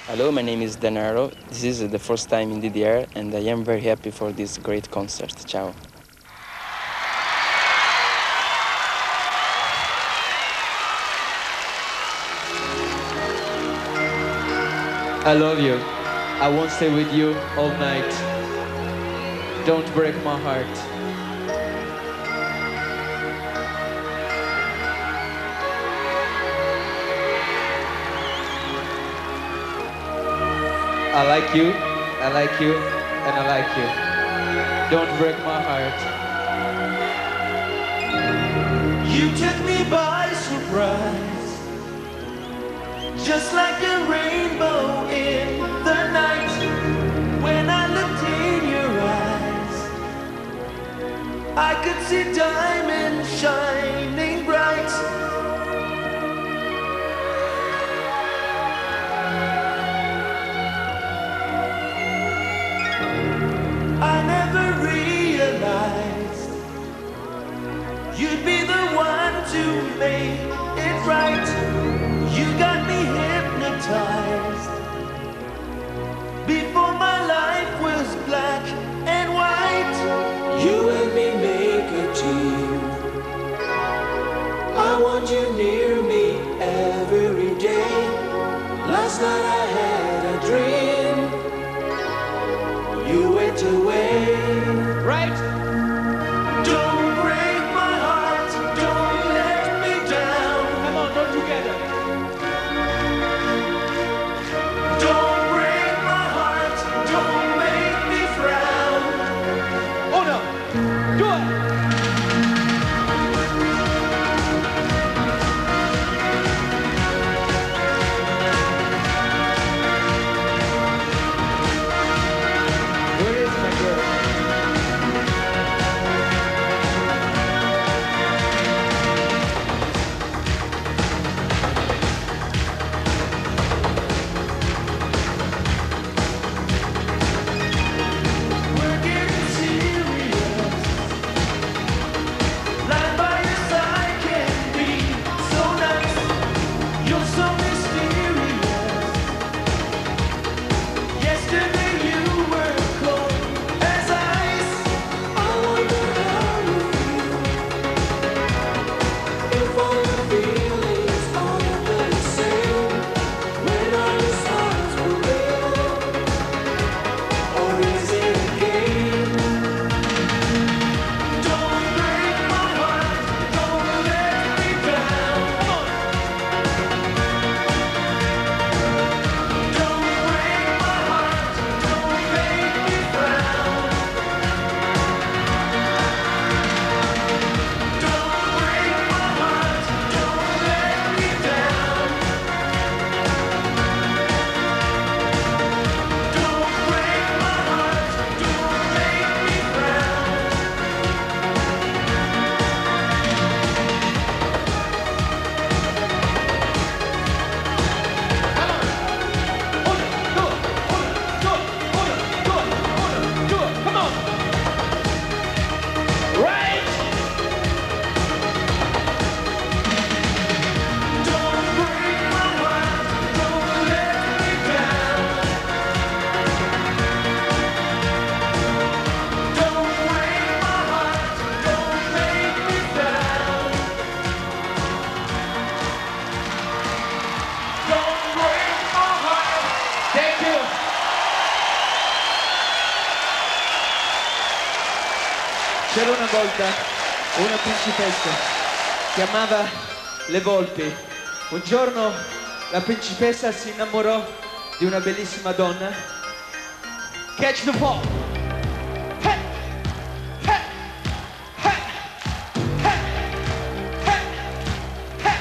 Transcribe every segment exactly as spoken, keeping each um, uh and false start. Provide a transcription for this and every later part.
Hello, my name is Denaro. This is the first time in D D R and I am very happy for this great concert. Ciao. I love you. I won't stay with you all night. Don't break my heart. I like you, I like you, and I like you. Don't break my heart. You took me by surprise, just like a rainbow in the night. When I looked in your eyes, I could see diamonds shining bright. I never realized you'd be the one to make it right. You got me hypnotized before my life was black and white. You and me make a team. I want you near me every day. Last night I had a dream. You went away. Right? Don't break my heart, don't let me down. Come on, go together. Don't break my heart, don't make me frown. Oh no! Do it! Where is my girl? We're getting serious. Lying by your side can be so nice. You're so mysterious. Yesterday you were cold as ice. I wonder how you feel. If all your feelings are the same. When all your songs were real, or is it a game? Don't break my heart, don't let me down. Don't break my heart, don't make me frown. Don't break my heart, don't let me down. Don't break my heart, don't make me frown. Come on! Right! Don't break my heart, don't let me down. Don't break my heart, don't make me frown. Don't break my heart. Thank you! C'era una volta una principessa che amava le volpi. Un giorno la principessa si innamorò di una bellissima donna. Catch the ball! Hey! Hey! Hey! Hey! Hey! Hey!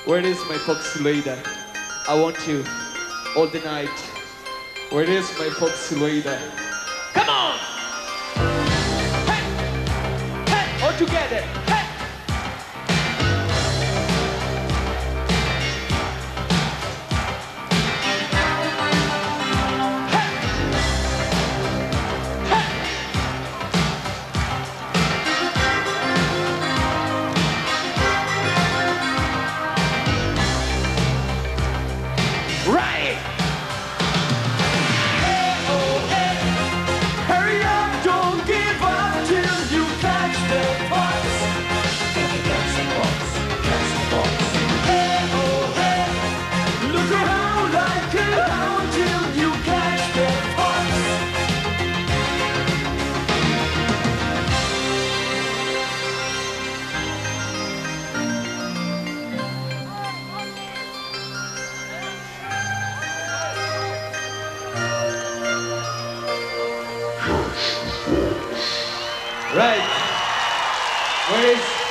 Where is my foxy lady? I want you all the night. Where is my foxy lady? Come on! Hey! Hey! All together! Hey! Right! Hey, oh, hey. Hurry up, don't give up till you catch the fox. Catch the fox, catch the fox. Hey, oh, hey. Look around like a hound till you catch the fox. Right. Where is